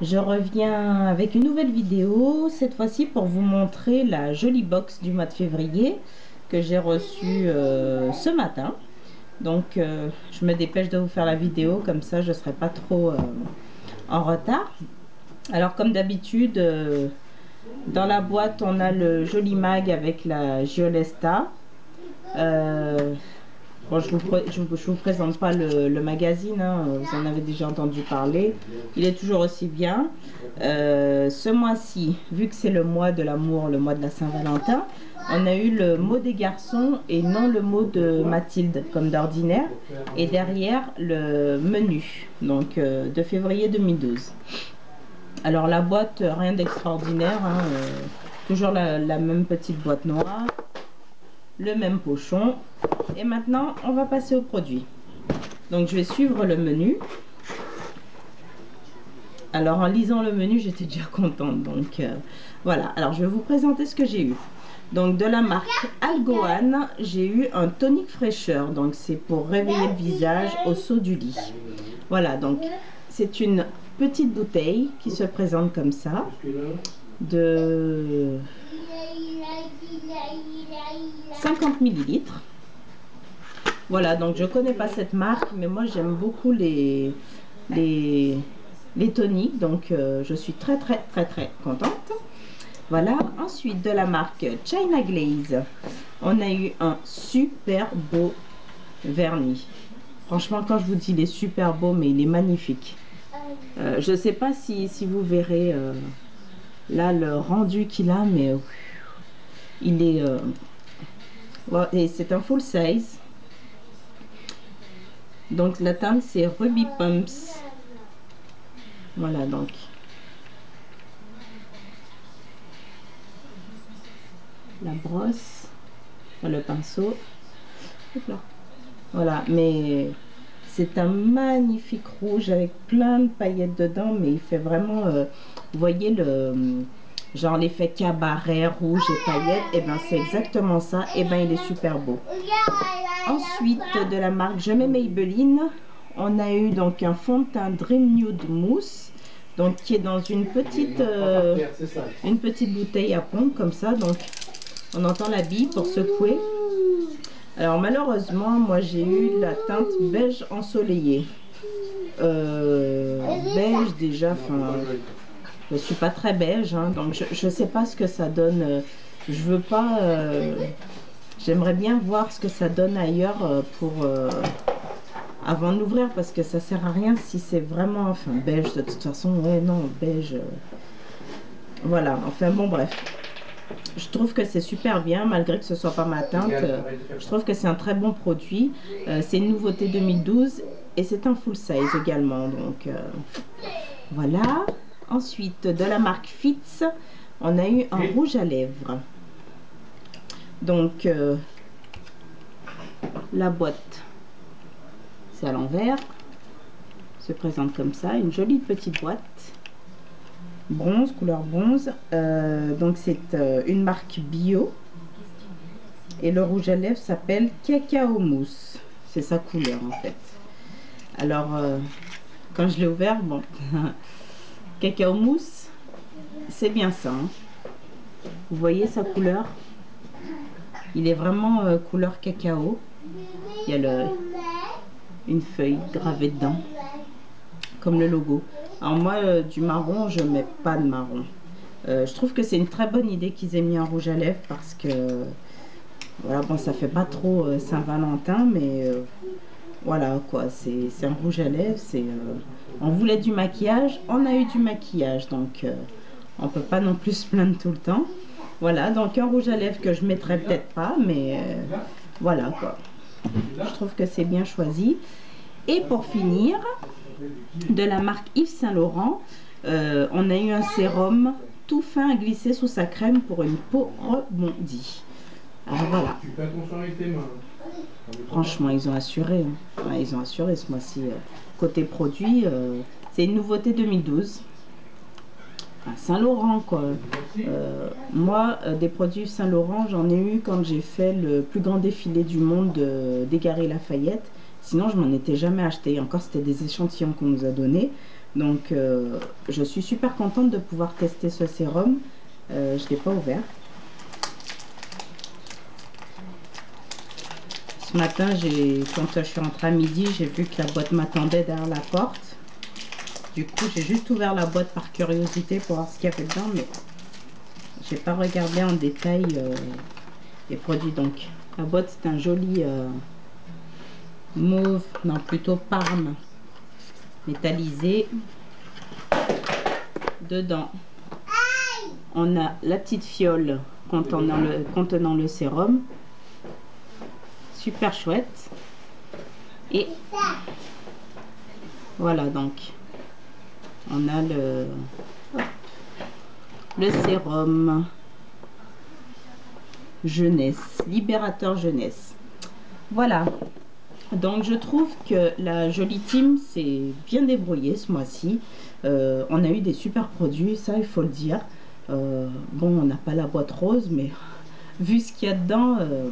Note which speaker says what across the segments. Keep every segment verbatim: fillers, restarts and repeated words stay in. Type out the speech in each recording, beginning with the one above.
Speaker 1: Je reviens avec une nouvelle vidéo, cette fois-ci pour vous montrer la jolie box du mois de février que j'ai reçue euh, ce matin. Donc euh, je me dépêche de vous faire la vidéo, comme ça je ne serai pas trop euh, en retard. Alors comme d'habitude, euh, dans la boîte on a le joli mag avec la Giolesta. Euh, Bon, je vous, je, vous, je vous présente pas le, le magazine, hein, vous en avez déjà entendu parler. Il est toujours aussi bien. Euh, ce mois-ci, vu que c'est le mois de l'amour, le mois de la Saint-Valentin, on a eu le mot des garçons et non le mot de Mathilde, comme d'ordinaire. Et derrière, le menu, donc euh, de février deux mille douze. Alors la boîte, rien d'extraordinaire, hein, euh, toujours la, la même petite boîte noire, le même pochon. Et maintenant on va passer au produit. Donc je vais suivre le menu. Alors en lisant le menu j'étais déjà contente, donc euh, voilà. Alors je vais vous présenter ce que j'ai eu. Donc de la marque Algoane, j'ai eu un tonique fraîcheur, donc c'est pour réveiller le visage au saut du lit. Voilà, donc c'est une petite bouteille qui se présente comme ça, de cinquante millilitres. Voilà, donc je connais pas cette marque, mais moi j'aime beaucoup les, les, les toniques, donc euh, je suis très très très très contente. Voilà, ensuite de la marque China Glaze, on a eu un super beau vernis. Franchement, quand je vous dis il est super beau, mais il est magnifique. Euh, je sais pas si, si vous verrez euh, là le rendu qu'il a, mais euh, il est... Euh, ouais, et c'est un full size. Donc la teinte c'est Ruby Pumps. Voilà, donc la brosse, le pinceau. Voilà, mais c'est un magnifique rouge avec plein de paillettes dedans, mais il fait vraiment, euh, vous voyez le genre l'effet cabaret rouge et paillettes, et ben c'est exactement ça. Et ben il est super beau. Ensuite de la marque Je mets Maybelline, on a eu donc un fond de teint Dream Nude Mousse, donc qui est dans une petite euh, une petite bouteille à pompe comme ça, donc on entend la bille pour secouer. Alors malheureusement moi j'ai eu la teinte beige ensoleillé, euh, beige déjà, enfin je suis pas très beige, hein, donc je, je sais pas ce que ça donne. Je veux pas, euh, j'aimerais bien voir ce que ça donne ailleurs pour euh, avant de l'ouvrir, parce que ça sert à rien si c'est vraiment, enfin beige de toute façon, ouais non beige, euh, voilà, enfin bon bref. Je trouve que c'est super bien, malgré que ce soit pas ma teinte. Euh, je trouve que c'est un très bon produit. Euh, c'est une nouveauté deux mille douze et c'est un full size également. Donc euh, voilà. Ensuite, de la marque Fitz, on a eu un rouge à lèvres. Donc euh, la boîte, c'est à l'envers. Se présente comme ça, une jolie petite boîte. Bronze, couleur bronze. Euh, donc c'est euh, une marque bio. Et le rouge à lèvres s'appelle Cacao Mousse. C'est sa couleur en fait. Alors, euh, quand je l'ai ouvert, bon, Cacao Mousse, c'est bien ça. Hein. Vous voyez sa couleur? Il est vraiment euh, couleur cacao. Il y a le, une feuille gravée dedans, comme le logo. Alors moi, euh, du marron, je mets pas de marron. Euh, je trouve que c'est une très bonne idée qu'ils aient mis un rouge à lèvres parce que... Voilà, bon, ça fait pas trop euh, Saint-Valentin, mais euh, voilà quoi, c'est un rouge à lèvres. C'est, euh, on voulait du maquillage, on a eu du maquillage, donc euh, on peut pas non plus se plaindre tout le temps. Voilà, donc un rouge à lèvres que je mettrais peut-être pas, mais euh, voilà quoi. Je trouve que c'est bien choisi. Et pour finir, de la marque Yves Saint Laurent, euh, on a eu un sérum tout fin à glisser sous sa crème pour une peau rebondie. Alors voilà. Franchement, ils ont assuré. Hein. Ouais, ils ont assuré ce mois-ci. Côté produit, euh, c'est une nouveauté deux mille douze. Enfin, Saint-Laurent, quoi. Euh, moi, euh, des produits Saint-Laurent, j'en ai eu quand j'ai fait le plus grand défilé du monde des Galeries Lafayette. Sinon, je m'en étais jamais acheté. Encore, c'était des échantillons qu'on nous a donnés. Donc euh, je suis super contente de pouvoir tester ce sérum. Euh, je ne l'ai pas ouvert. Ce matin, j'ai, quand je suis rentrée à midi, j'ai vu que la boîte m'attendait derrière la porte. Du coup, j'ai juste ouvert la boîte par curiosité pour voir ce qu'il y avait dedans, mais j'ai pas regardé en détail euh, les produits. Donc la boîte, c'est un joli euh, mauve, non plutôt parme métallisé. Dedans, on a la petite fiole contenant le, contenant le sérum. Super chouette. Et voilà, donc on a le, le sérum jeunesse, libérateur jeunesse. Voilà, donc je trouve que la Jolie Team s'est bien débrouillée ce mois-ci. Euh, on a eu des super produits, ça il faut le dire. Euh, bon, on n'a pas la boîte rose, mais vu ce qu'il y a dedans, euh,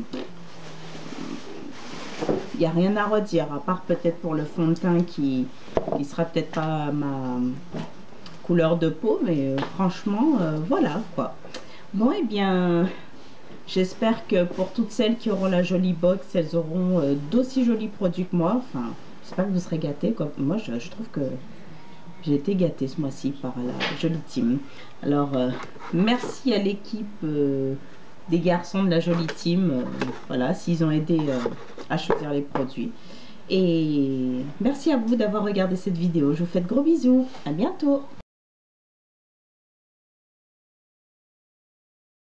Speaker 1: il n'y a rien à redire, à part peut-être pour le fond de teint qui, qui sera peut-être pas ma couleur de peau, mais euh, franchement, euh, voilà quoi. Bon, et eh bien, j'espère que pour toutes celles qui auront la jolie box, elles auront euh, d'aussi jolis produits que moi. Enfin, j'espère que vous serez gâtés. Comme moi, je, je trouve que j'ai été gâtée ce mois-ci par la Jolie Team. Alors, euh, merci à l'équipe euh, des garçons de la Jolie Team. Euh, voilà, s'ils ont aidé euh, à choisir les produits. Et merci à vous d'avoir regardé cette vidéo. Je vous fais de gros bisous. À bientôt.